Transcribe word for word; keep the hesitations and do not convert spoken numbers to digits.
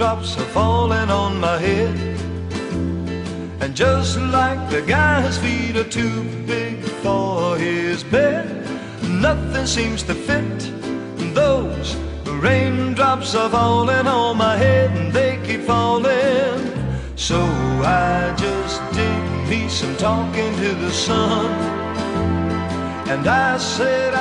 raindrops are falling on my head. And just like the guy's feet are too big for his bed, nothing seems to fit. Those raindrops are falling on my head, and they keep falling. So I just did me some talking to the sun, and I said